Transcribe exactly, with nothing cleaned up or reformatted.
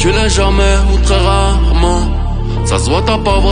Tu l'es jamais ou très rarement. Ça se voit, t'as pas